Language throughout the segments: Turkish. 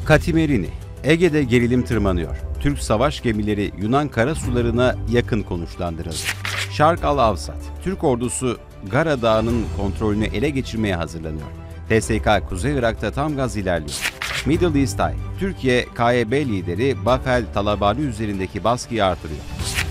Katimerini, Ege'de gerilim tırmanıyor. Türk savaş gemileri Yunan karasularına yakın konuşlandırıldı. Şark al-Avsat, Türk ordusu Gara Dağı'nın kontrolünü ele geçirmeye hazırlanıyor. TSK Kuzey Irak'ta tam gaz ilerliyor. Middle East Eye, Türkiye KYB lideri Bafel Talabani üzerindeki baskıyı artırıyor.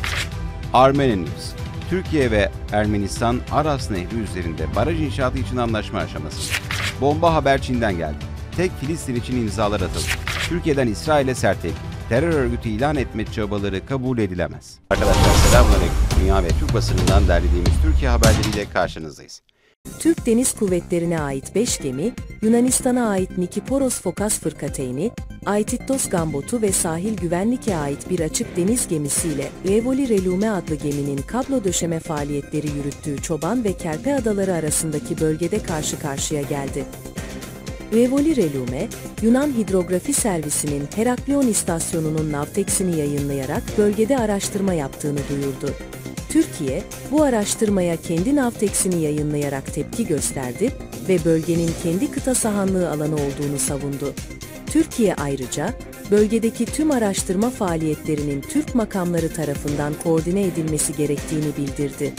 Armenia News, Türkiye ve Ermenistan Aras Nehri üzerinde baraj inşaatı için anlaşma aşaması. Bomba haber Çin'den geldi. Tek Filistin için imzalar atıldı. Türkiye'den İsrail'e sert tepki. Terör örgütü ilan etme çabaları kabul edilemez. Arkadaşlar selamünaleyküm. Dünya ve Türk basınından derlediğimiz Türkiye haberleriyle karşınızdayız. Türk Deniz Kuvvetleri'ne ait 5 gemi, Yunanistan'a ait Nikiporos Fokas Fırkateyni, Aitiktos Gambotu ve Sahil Güvenlik'e ait bir açık deniz gemisiyle Evoli Relume adlı geminin kablo döşeme faaliyetleri yürüttüğü Çoban ve Kerpe Adaları arasındaki bölgede karşı karşıya geldi. Evoli Relume, Yunan Hidrografi Servisi'nin Heraklion istasyonunun navteksini yayınlayarak bölgede araştırma yaptığını duyurdu. Türkiye, bu araştırmaya kendi navteksini yayınlayarak tepki gösterdi ve bölgenin kendi kıta sahanlığı alanı olduğunu savundu. Türkiye ayrıca, bölgedeki tüm araştırma faaliyetlerinin Türk makamları tarafından koordine edilmesi gerektiğini bildirdi.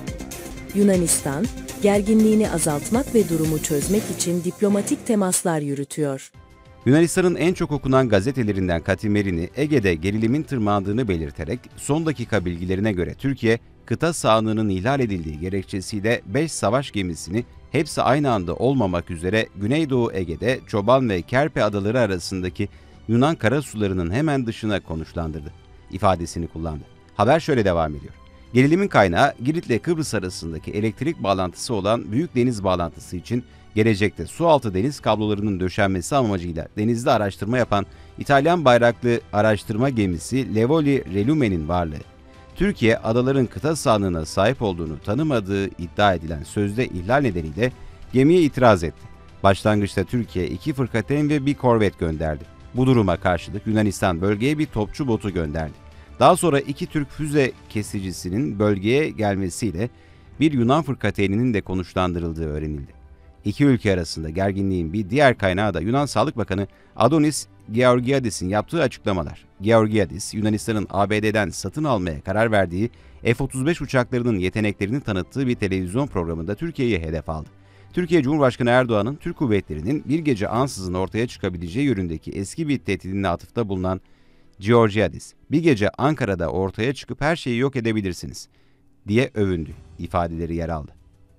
Yunanistan, gerginliğini azaltmak ve durumu çözmek için diplomatik temaslar yürütüyor. Yunanistan'ın en çok okunan gazetelerinden Katimerini, Ege'de gerilimin tırmandığını belirterek son dakika bilgilerine göre Türkiye, kıta sahanlığının ihlal edildiği gerekçesiyle 5 savaş gemisini hepsi aynı anda olmamak üzere Güneydoğu Ege'de Çoban ve Kerpe adaları arasındaki Yunan karasularının hemen dışına konuşlandırdı ifadesini kullandı. Haber şöyle devam ediyor. Gerilimin kaynağı Girit ile Kıbrıs arasındaki elektrik bağlantısı olan büyük deniz bağlantısı için gelecekte sualtı deniz kablolarının döşenmesi amacıyla denizde araştırma yapan İtalyan bayraklı araştırma gemisi Levoli Relume'nin varlığı. Türkiye, adaların kıta sahanlığına sahip olduğunu tanımadığı iddia edilen sözde ihlal nedeniyle gemiye itiraz etti. Başlangıçta Türkiye 2 fırkateyn ve 1 korvet gönderdi. Bu duruma karşılık Yunanistan bölgeye bir topçu botu gönderdi. Daha sonra 2 Türk füze kesicisinin bölgeye gelmesiyle bir Yunan fırkateyninin de konuşlandırıldığı öğrenildi. İki ülke arasında gerginliğin bir diğer kaynağı da Yunan Sağlık Bakanı Adonis Georgiadis'in yaptığı açıklamalar. Georgiadis, Yunanistan'ın ABD'den satın almaya karar verdiği F-35 uçaklarının yeteneklerini tanıttığı bir televizyon programında Türkiye'yi hedef aldı. Türkiye Cumhurbaşkanı Erdoğan'ın Türk kuvvetlerinin bir gece ansızın ortaya çıkabileceği yönündeki eski bir tehdidine atıfta bulunan Georgiadis, bir gece Ankara'da ortaya çıkıp her şeyi yok edebilirsiniz diye övündü ifadeleri yer aldı.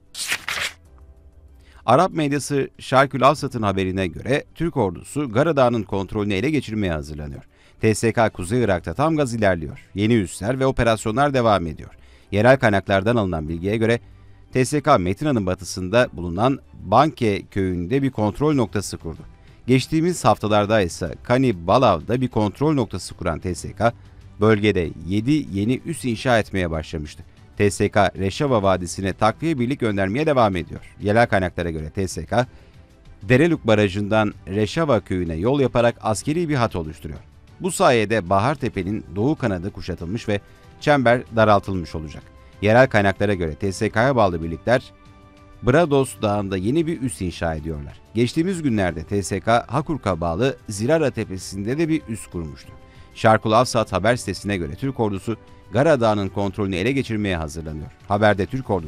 Arap medyası Şarkül Avsat'ın haberine göre Türk ordusu Gara Dağı'nın kontrolünü ele geçirmeye hazırlanıyor. TSK Kuzey Irak'ta tam gaz ilerliyor. Yeni üsler ve operasyonlar devam ediyor. Yerel kaynaklardan alınan bilgiye göre TSK Metina'nın batısında bulunan Banke köyünde bir kontrol noktası kurdu. Geçtiğimiz haftalarda ise Kani Balav'da bir kontrol noktası kuran TSK, bölgede 7 yeni üs inşa etmeye başlamıştı. TSK, Reşava Vadisi'ne takviye birlik göndermeye devam ediyor. Yerel kaynaklara göre TSK, Dereluk Barajı'ndan Reşava köyüne yol yaparak askeri bir hat oluşturuyor. Bu sayede Bahartepe'nin doğu kanadı kuşatılmış ve çember daraltılmış olacak. Yerel kaynaklara göre TSK'ya bağlı birlikler, Brados Dağı'nda yeni bir üs inşa ediyorlar. Geçtiğimiz günlerde TSK, Hakurk'a bağlı Zirara Tepesi'nde de bir üs kurmuştu. Şarkul Avsat haber sitesine göre Türk ordusu, Gara Dağı'nın kontrolünü ele geçirmeye hazırlanıyor. Haberde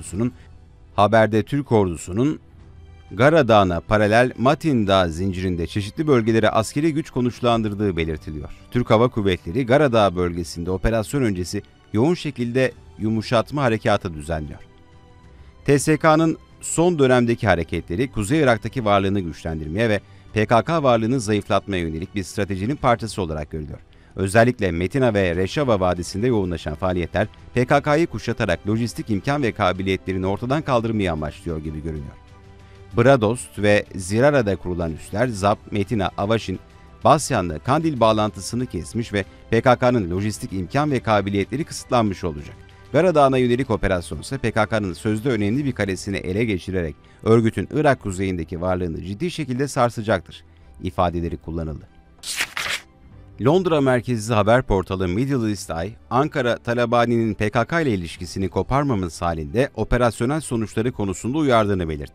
Türk ordusunun Gara Dağı'na paralel Matin Dağı zincirinde çeşitli bölgelere askeri güç konuşlandırdığı belirtiliyor. Türk Hava Kuvvetleri Gara Dağı bölgesinde operasyon öncesi yoğun şekilde yumuşatma harekatı düzenliyor. TSK'nın son dönemdeki hareketleri Kuzey Irak'taki varlığını güçlendirmeye ve PKK varlığını zayıflatmaya yönelik bir stratejinin parçası olarak görülüyor. Özellikle Metina ve Reşava Vadisi'nde yoğunlaşan faaliyetler PKK'yı kuşatarak lojistik imkan ve kabiliyetlerini ortadan kaldırmayı amaçlıyor gibi görünüyor. Bradost ve Zirara'da kurulan üsler Zap, Metina, Avaşin, Basyan'la Kandil bağlantısını kesmiş ve PKK'nın lojistik imkan ve kabiliyetleri kısıtlanmış olacak. Gara Dağı'na yönelik operasyon ise PKK'nın sözde önemli bir kalesini ele geçirerek örgütün Irak kuzeyindeki varlığını ciddi şekilde sarsacaktır ifadeleri kullanıldı. Londra merkezli haber portalı Middle East Eye, Ankara Talabani'nin PKK ile ilişkisini koparmaması halinde operasyonel sonuçları konusunda uyardığını belirtti.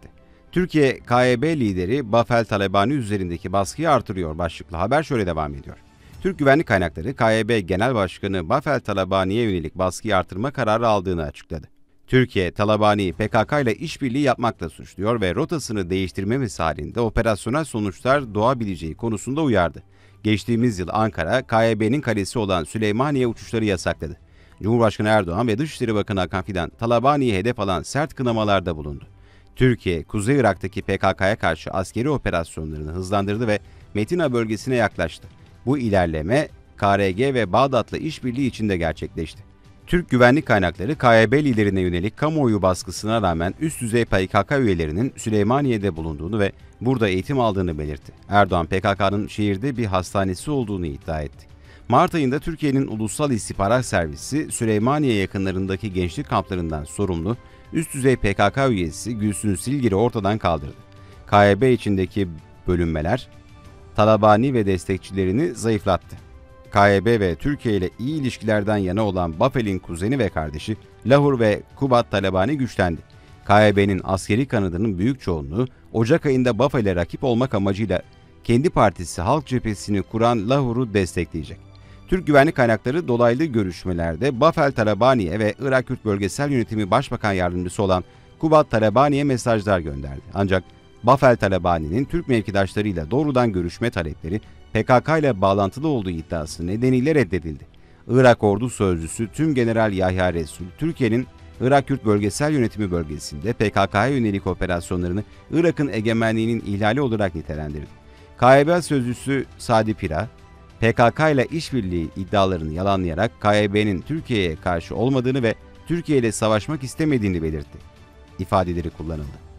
Türkiye, KYB lideri Bafel Talabani üzerindeki baskıyı artırıyor başlıklı haber şöyle devam ediyor. Türk güvenlik kaynakları KYB Genel Başkanı Bafel Talabani'ye yönelik baskıyı artırma kararı aldığını açıkladı. Türkiye, Talabani'yi PKK ile işbirliği yapmakla suçluyor ve rotasını değiştirmemesi halinde operasyonel sonuçlar doğabileceği konusunda uyardı. Geçtiğimiz yıl Ankara, KYB'nin kalesi olan Süleymaniye uçuşları yasakladı. Cumhurbaşkanı Erdoğan ve Dışişleri Bakanı Hakan Fidan, Talabani'yi hedef alan sert kınamalarda bulundu. Türkiye, Kuzey Irak'taki PKK'ya karşı askeri operasyonlarını hızlandırdı ve Metina bölgesine yaklaştı. Bu ilerleme, KRG ve Bağdat'la işbirliği içinde gerçekleşti. Türk güvenlik kaynakları KYB liderine yönelik kamuoyu baskısına rağmen üst düzey PKK üyelerinin Süleymaniye'de bulunduğunu ve burada eğitim aldığını belirtti. Erdoğan, PKK'nın şehirde bir hastanesi olduğunu iddia etti. Mart ayında Türkiye'nin Ulusal İstihbarat Servisi, Süleymaniye yakınlarındaki gençlik kamplarından sorumlu üst düzey PKK üyesi Gülsün Silgir'i ortadan kaldırdı. KYB içindeki bölünmeler, Talabani ve destekçilerini zayıflattı. KYB ve Türkiye ile iyi ilişkilerden yana olan Bafel'in kuzeni ve kardeşi Lahur ve Kubat Talabani güçlendi. KYB'nin askeri kanadının büyük çoğunluğu Ocak ayında Bafel'e rakip olmak amacıyla kendi partisi Halk Cephesi'ni kuran Lahur'u destekleyecek. Türk güvenlik kaynakları dolaylı görüşmelerde Bafel Talabani'ye ve Irak Kürt Bölgesel Yönetimi Başbakan Yardımcısı olan Kubat Talabani'ye mesajlar gönderdi. Ancak Bafel Talabani'nin Türk mevkidaşlarıyla doğrudan görüşme talepleri PKK ile bağlantılı olduğu iddiası nedeniyle reddedildi. Irak Ordu Sözcüsü Tümgeneral Yahya Resul, Türkiye'nin Irak Kürt Bölgesel Yönetimi bölgesinde PKK'ya yönelik operasyonlarını Irak'ın egemenliğinin ihlali olarak nitelendirdi. KYB Sözcüsü Sadi Pira, PKK ile işbirliği iddialarını yalanlayarak KYB'nin Türkiye'ye karşı olmadığını ve Türkiye ile savaşmak istemediğini belirtti. İfadeleri kullanıldı.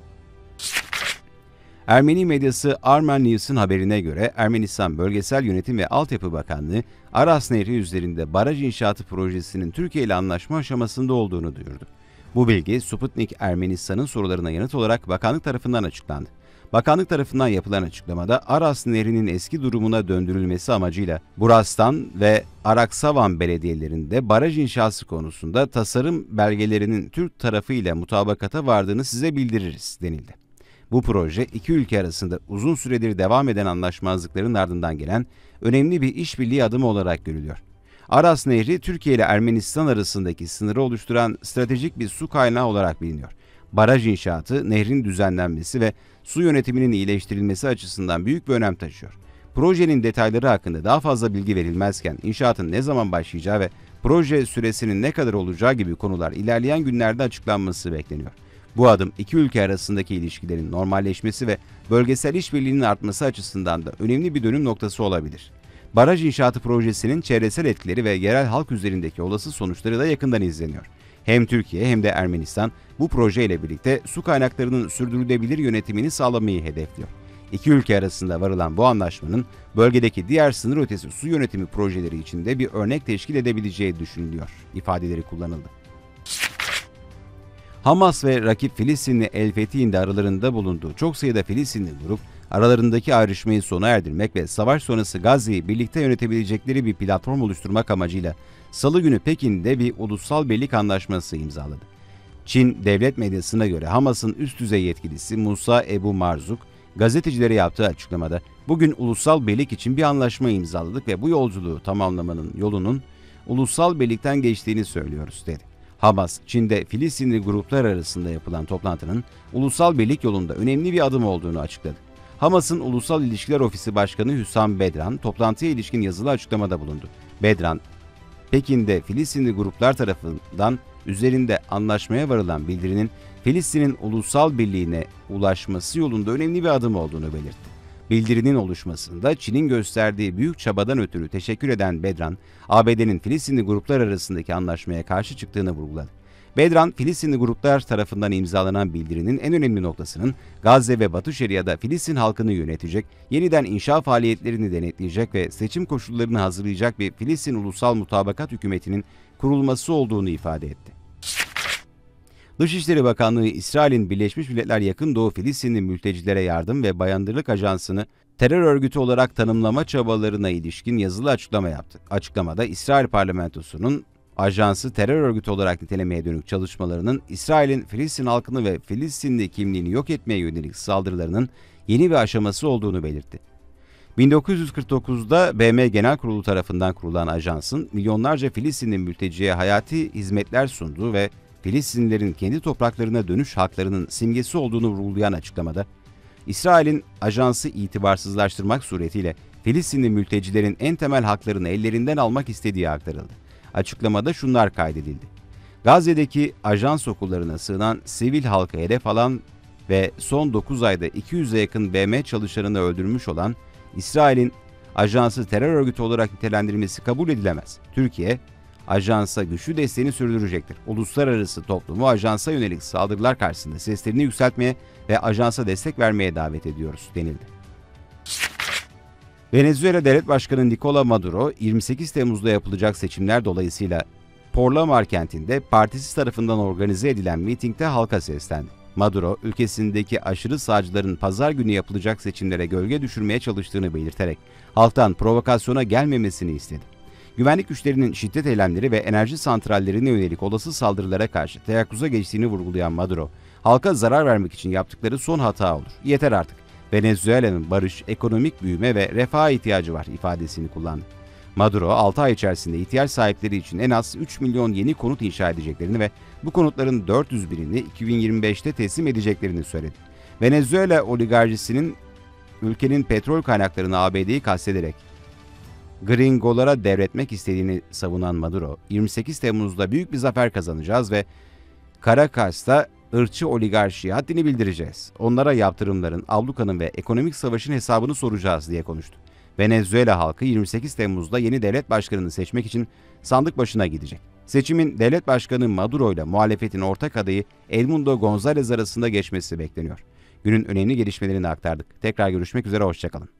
Ermeni medyası Arman News'un haberine göre Ermenistan Bölgesel Yönetim ve Altyapı Bakanlığı, Aras Nehri üzerinde baraj inşaatı projesinin Türkiye ile anlaşma aşamasında olduğunu duyurdu. Bu bilgi Sputnik Ermenistan'ın sorularına yanıt olarak bakanlık tarafından açıklandı. Bakanlık tarafından yapılan açıklamada Aras Nehri'nin eski durumuna döndürülmesi amacıyla Burastan ve Araksavan belediyelerinde baraj inşası konusunda tasarım belgelerinin Türk tarafı ile mutabakata vardığını size bildiririz denildi. Bu proje iki ülke arasında uzun süredir devam eden anlaşmazlıkların ardından gelen önemli bir işbirliği adımı olarak görülüyor. Aras Nehri, Türkiye ile Ermenistan arasındaki sınırı oluşturan stratejik bir su kaynağı olarak biliniyor. Baraj inşaatı, nehrin düzenlenmesi ve su yönetiminin iyileştirilmesi açısından büyük bir önem taşıyor. Projenin detayları hakkında daha fazla bilgi verilmezken inşaatın ne zaman başlayacağı ve proje süresinin ne kadar olacağı gibi konular ilerleyen günlerde açıklanması bekleniyor. Bu adım iki ülke arasındaki ilişkilerin normalleşmesi ve bölgesel işbirliğinin artması açısından da önemli bir dönüm noktası olabilir. Baraj inşaatı projesinin çevresel etkileri ve yerel halk üzerindeki olası sonuçları da yakından izleniyor. Hem Türkiye hem de Ermenistan bu projeyle birlikte su kaynaklarının sürdürülebilir yönetimini sağlamayı hedefliyor. İki ülke arasında varılan bu anlaşmanın bölgedeki diğer sınır ötesi su yönetimi projeleri için de bir örnek teşkil edebileceği düşünülüyor ifadeleri kullanıldı. Hamas ve rakip Filistinli El Fethi'nin de aralarında bulunduğu çok sayıda Filistinli grup, aralarındaki ayrışmayı sona erdirmek ve savaş sonrası Gazze'yi birlikte yönetebilecekleri bir platform oluşturmak amacıyla Salı günü Pekin'de bir ulusal birlik anlaşması imzaladı. Çin devlet medyasına göre Hamas'ın üst düzey yetkilisi Musa Ebu Marzuk, gazetecilere yaptığı açıklamada "Bugün ulusal birlik için bir anlaşma imzaladık ve bu yolculuğu tamamlamanın yolunun ulusal birlikten geçtiğini söylüyoruz" dedi. Hamas, Çin'de Filistinli gruplar arasında yapılan toplantının ulusal birlik yolunda önemli bir adım olduğunu açıkladı. Hamas'ın Ulusal İlişkiler Ofisi Başkanı Hüsam Bedran, toplantıya ilişkin yazılı açıklamada bulundu. Bedran, Pekin'de Filistinli gruplar tarafından üzerinde anlaşmaya varılan bildirinin Filistin'in ulusal birliğine ulaşması yolunda önemli bir adım olduğunu belirtti. Bildirinin oluşmasında Çin'in gösterdiği büyük çabadan ötürü teşekkür eden Bedran, ABD'nin Filistinli gruplar arasındaki anlaşmaya karşı çıktığını vurguladı. Bedran, Filistinli gruplar tarafından imzalanan bildirinin en önemli noktasının Gazze ve Batı Şeria'da Filistin halkını yönetecek, yeniden inşa faaliyetlerini denetleyecek ve seçim koşullarını hazırlayacak bir Filistin Ulusal Mutabakat Hükümeti'nin kurulması olduğunu ifade etti. Dışişleri Bakanlığı, İsrail'in Birleşmiş Milletler Yakın Doğu Filistinli Mültecilere Yardım ve Bayındırlık Ajansı'nı terör örgütü olarak tanımlama çabalarına ilişkin yazılı açıklama yaptı. Açıklamada İsrail parlamentosunun ajansı terör örgütü olarak nitelemeye dönük çalışmalarının İsrail'in Filistin halkını ve Filistinli kimliğini yok etmeye yönelik saldırılarının yeni bir aşaması olduğunu belirtti. 1949'da BM Genel Kurulu tarafından kurulan ajansın milyonlarca Filistinli mülteciye hayati hizmetler sunduğu ve Filistinlilerin kendi topraklarına dönüş haklarının simgesi olduğunu vurgulayan açıklamada, İsrail'in ajansı itibarsızlaştırmak suretiyle Filistinli mültecilerin en temel haklarını ellerinden almak istediği aktarıldı. Açıklamada şunlar kaydedildi. Gazze'deki ajans okullarına sığınan sivil halkı hedef alan ve son 9 ayda 200'e yakın BM çalışanını öldürmüş olan İsrail'in ajansı terör örgütü olarak nitelendirilmesi kabul edilemez. Türkiye, ajansa güçlü desteğini sürdürecektir. Uluslararası toplumu ajansa yönelik saldırılar karşısında seslerini yükseltmeye ve ajansa destek vermeye davet ediyoruz denildi. Venezuela Devlet Başkanı Nicolás Maduro, 28 Temmuz'da yapılacak seçimler dolayısıyla Porlamar kentinde partisi tarafından organize edilen mitingde halka seslendi. Maduro, ülkesindeki aşırı sağcıların pazar günü yapılacak seçimlere gölge düşürmeye çalıştığını belirterek halktan provokasyona gelmemesini istedi. Güvenlik güçlerinin şiddet eylemleri ve enerji santrallerine yönelik olası saldırılara karşı teyakkuza geçtiğini vurgulayan Maduro, halka zarar vermek için yaptıkları son hata olur. Yeter artık. Venezuela'nın barış, ekonomik büyüme ve refaha ihtiyacı var ifadesini kullandı. Maduro, 6 ay içerisinde ihtiyaç sahipleri için en az 3 milyon yeni konut inşa edeceklerini ve bu konutların 400 binini 2025'te teslim edeceklerini söyledi. Venezuela oligarşisinin ülkenin petrol kaynaklarını ABD'yi kastederek gringolara devretmek istediğini savunan Maduro, 28 Temmuz'da büyük bir zafer kazanacağız ve Caracas'ta ırkçı oligarşiye haddini bildireceğiz. Onlara yaptırımların, ablukanın ve ekonomik savaşın hesabını soracağız diye konuştu. Venezuela halkı 28 Temmuz'da yeni devlet başkanını seçmek için sandık başına gidecek. Seçimin devlet başkanı Maduro ile muhalefetin ortak adayı Edmundo González arasında geçmesi bekleniyor. Günün önemli gelişmelerini aktardık. Tekrar görüşmek üzere, hoşçakalın.